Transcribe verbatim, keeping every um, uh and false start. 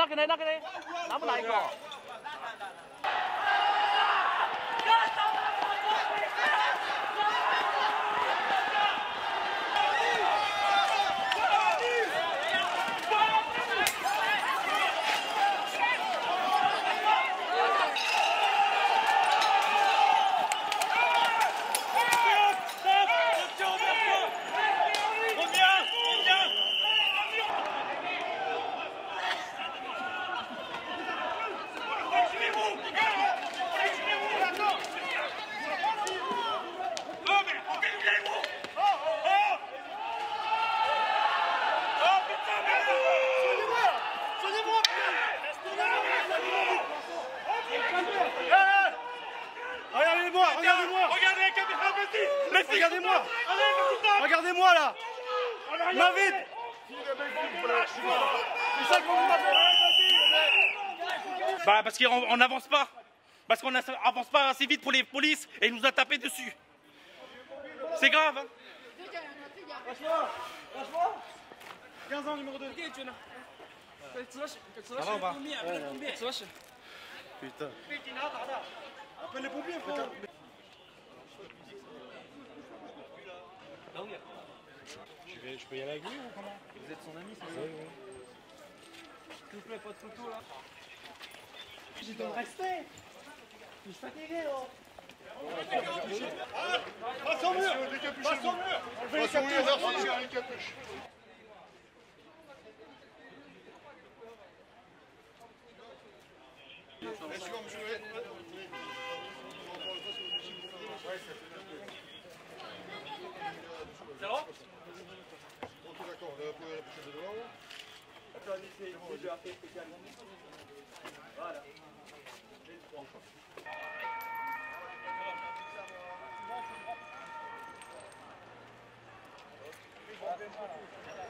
拉给你，拉给你，拿不拿一个？ Regardez-moi, regardez-moi. Regardez la caméra, vas-y. Regardez-moi. Regardez-moi là. Ma vite. C'est ça qu'on vous a. Bah parce qu'on n'avance pas. Parce qu'on n'avance pas assez vite pour les polices et il nous a tapé dessus. C'est grave. Hein. Lâche-moi. Lâche-moi. quinze ans numéro deux. Ça va ou pas? Putain. Appelle les pompiers, frère. Je, vais, je peux y aller avec lui ou comment? Vous êtes son ami, c'est ça? Oui, oui. S'il vous plaît, pas de photo là. J'ai de rester. Je suis fatigué là. Passe au mur. Passe au mur. Passe au mur, les capuches. C'est bon? Ok, d'accord, on va poser la prochaine de devant. Attends, je vais appeler spécialement. Voilà. C'est bon,